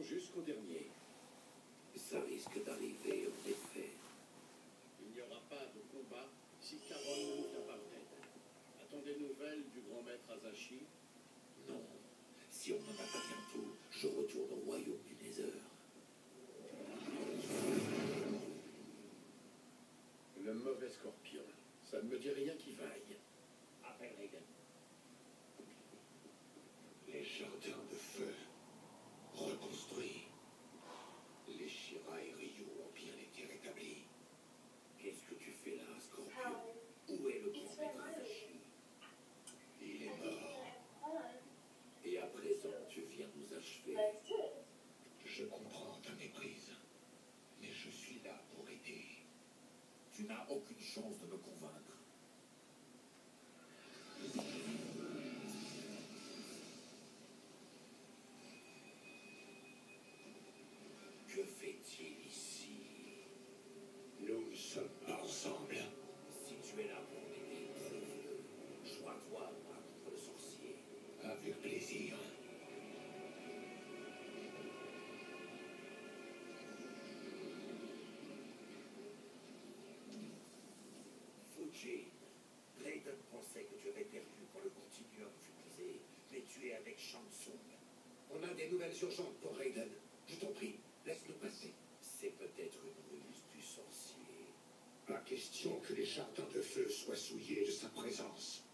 jusqu'au dernier. Ça risque d'arriver, en effet. Il n'y aura pas de combat si Caron ne nous vient pas d'aide. A-t-on des nouvelles du grand maître Azashi? Non. Si on n'en a pas bientôt, je retourne au royaume du Nether. Le mauvais scorpion. Ça ne me dit rien qui vaille. Appelle Raiden. Les jardins de feu reconstruits. Les Shira et Ryu ont bien été rétablis. Qu'est-ce que tu fais là, Scorpion? Où est le grand maître Azashi? Il est mort. Et à présent, tu viens nous achever. Je comprends ta méprise, mais je suis là pour aider. Tu n'as aucune chance de me convaincre. Que fait-il ici? Nous ne sommes pas ensemble. Si tu es là pour m'aider, prouve-le. Joins-toi à moi contre le sorcier. Avec plaisir. Fujin, Raiden pensait que tu avais perdu quand le continuum fut brisé, mais tu es avec Shang Tsung. On a des nouvelles urgentes pour Raiden. Je t'en prie, laisse-nous passer. C'est peut-être une ruse du sorcier. Pas question que les jardins de feu soient souillés de sa présence.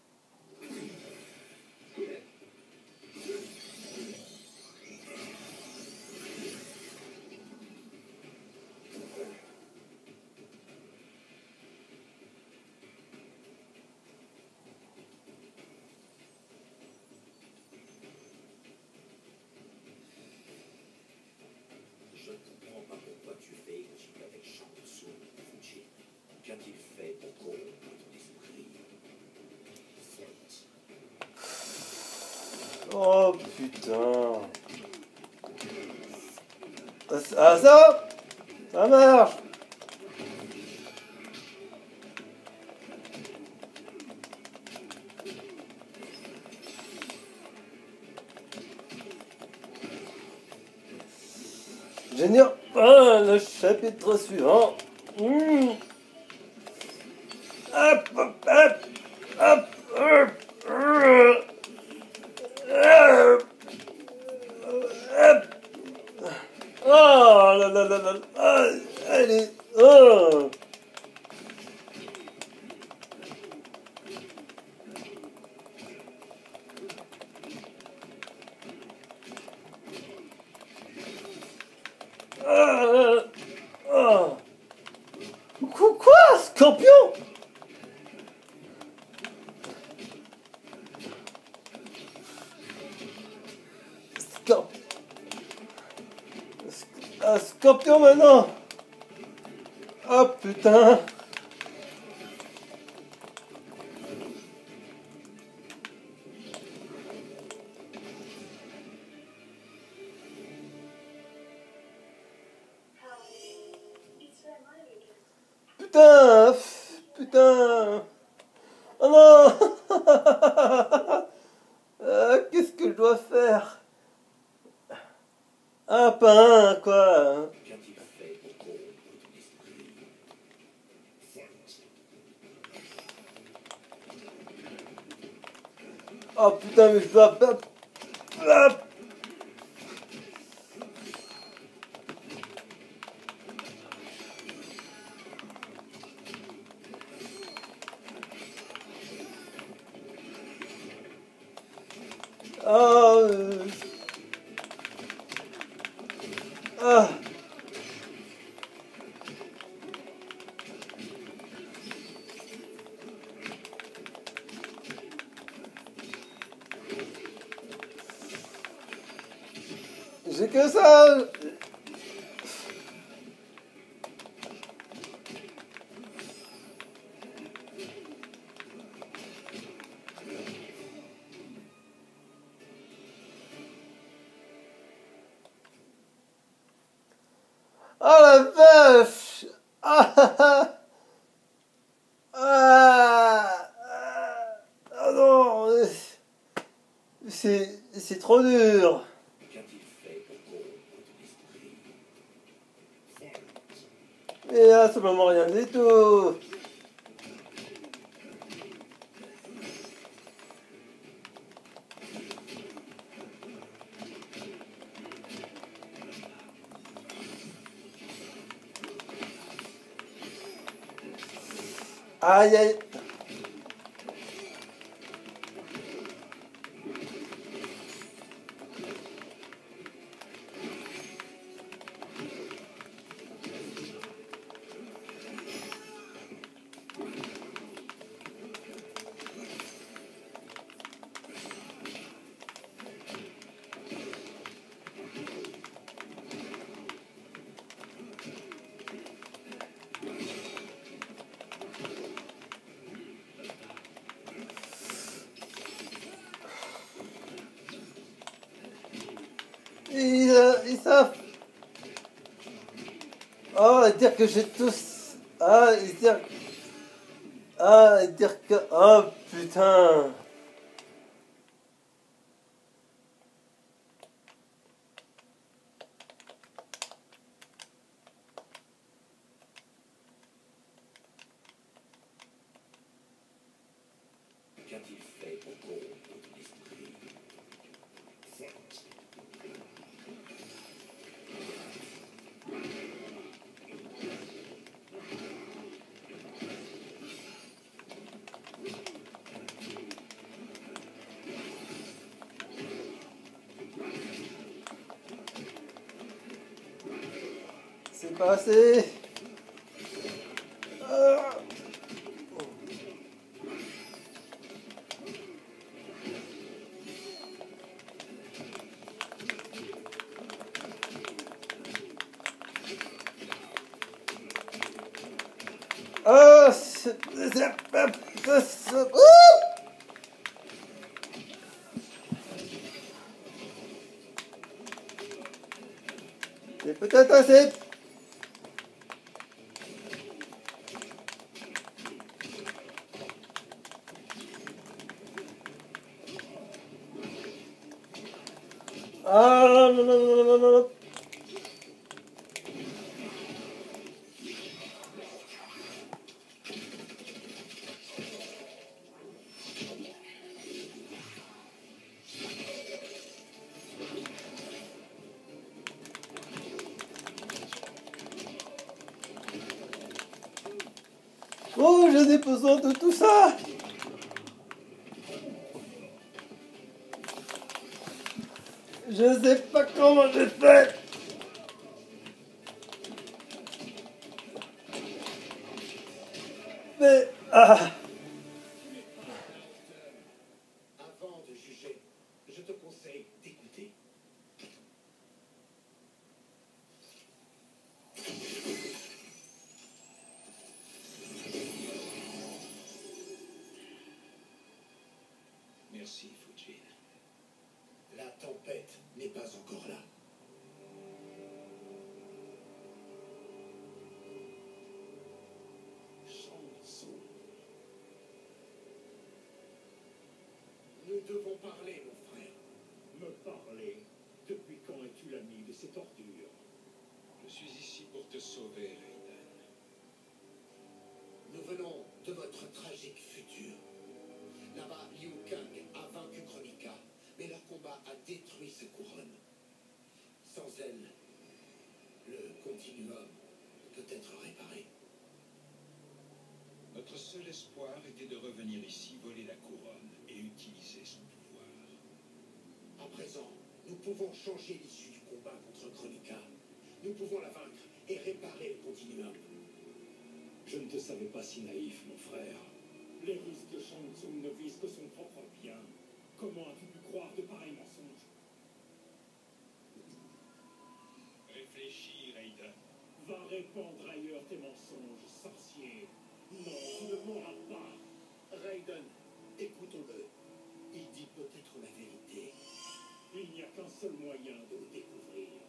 Je ne comprends pas pourquoi tu fais équipe avec Shang Tsung, Fujin. Qu'a-t-il fait pour corrompre ton esprit? Oh putain. Ah ça marche. Génial. Ah, le chapitre suivant. Hop, hop, hop, hop, hop, hop, hop. Oh là là là là. Ah, allez. Oh. Ah, ah. Quoi, Scorpion? Scorpion maintenant. Oh putain. Putain. Putain. Oh non. Qu'est-ce que je dois faire? Un pain, quoi. Qu'a-t-il fait pour corrompre ton esprit? Oh putain, mais je dois... Oh... Ah... J'ai que ça. Oh la vache. Ah, ah non. C'est trop dur. Qu'a-t-il fait pour corrompre ton Et à ce moment, rien du tout. Aïe aïe. Ils savent. Oh, dire que j'ai tous. Ah, dire. Ah, dire que. Oh, putain. Qu'a-t-il fait pour corrompre ton esprit? Certes. C'est pas assez. Ah. Oh, c'est peut-être assez. Ah, non, non, non, non, non, non. Oh, j'ai besoin de tout ça. Je sais pas comment j'ai fait. Mais... Ah. Avant de juger, je te conseille d'écouter. Merci, Fujin. La tempête n'est pas encore là. Shang Tsung. Nous devons parler, mon frère. Me parler? Depuis quand es-tu l'ami de cette ordure? Je suis ici pour te sauver, Raiden. Nous venons de votre tragique futur. Là-bas, Liu Kang a vaincu Kronika, mais leur combat a détruit sa couronne. Sans elle, le continuum peut être réparé. Notre seul espoir était de revenir ici, voler la couronne et utiliser son pouvoir. À présent, nous pouvons changer l'issue du combat contre Kronika. Nous pouvons la vaincre et réparer le continuum. Je ne te savais pas si naïf, mon frère. Les ruses de Shang Tsung ne visent que son propre bien. Comment as-tu pu croire de pareils mensonges? Réfléchis, Raiden. Va répandre ailleurs tes mensonges, sorcier. Non, tu ne mourras pas. Raiden, écoutons-le. Il dit peut-être la vérité. Il n'y a qu'un seul moyen de le découvrir.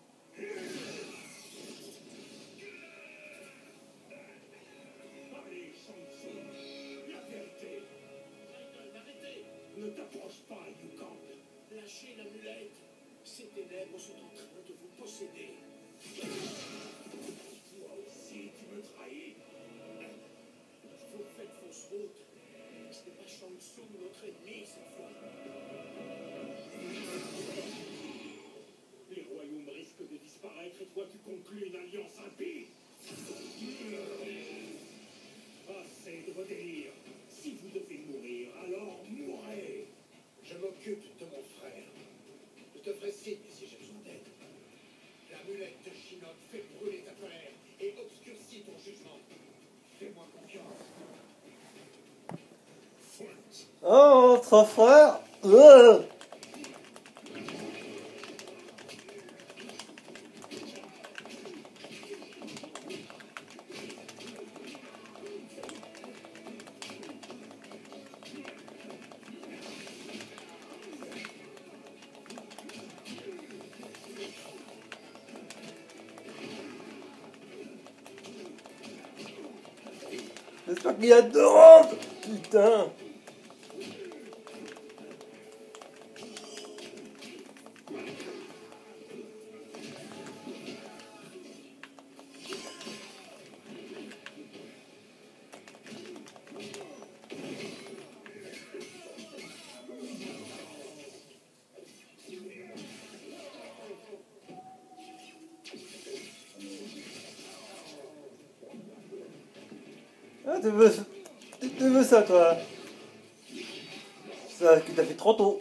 Allez, Shang Tsung, la vérité. Raiden, arrêtez! Ne t'approche pas, Liu Kang. Lâchez l'amulette. Ces ténèbres sont en train de vous posséder. Toi aussi, tu votre signe si j'ai besoin d'aide. L'amulette de Shinnok fait brûler ta colère et obscurcit ton jugement. Fais-moi confiance. Oh, entre frères. J'espère qu'il y a 2 rounds. Putain. Ah, tu veux ça, toi? Ça qui t'a fait trop tôt.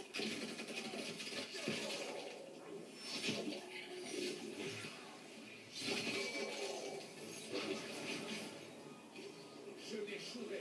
Je m'échouerai.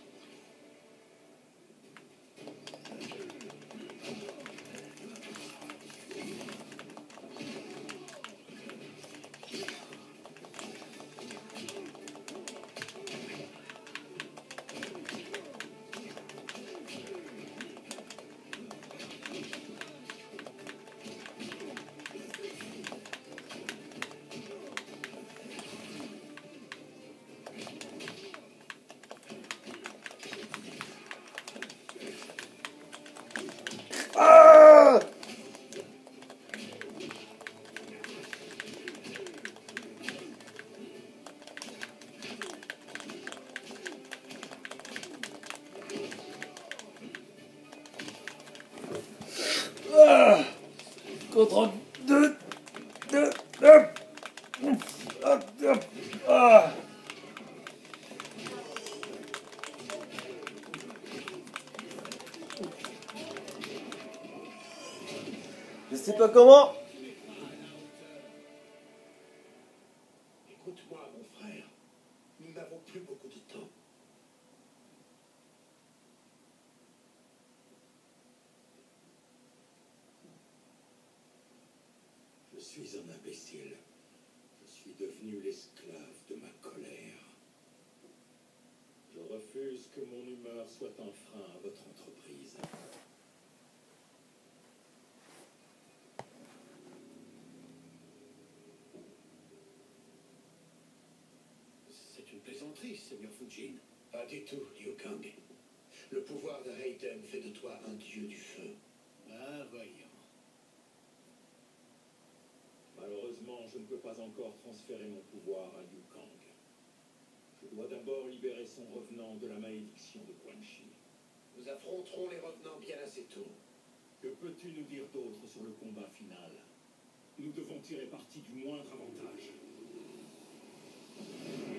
Ah! Ah! Contre 2. Ah! Je sais pas comment. Écoute-moi, mon frère. Nous n'avons plus beaucoup de temps. Je suis un imbécile. Je suis devenu l'esclave de ma colère. Je refuse que mon humeur soit un frein à votre entreprise. C'est une plaisanterie, Seigneur Fujin. Pas du tout, Liu Kang. Le pouvoir de Raiden fait de toi un dieu du feu. Ah, voyons. Malheureusement, je ne peux pas encore transférer mon pouvoir à Liu Kang. Je dois d'abord libérer son revenant de la malédiction de Quan Chi. Nous affronterons les revenants bien assez tôt. Que peux-tu nous dire d'autre sur le combat final? Nous devons tirer parti du moindre avantage.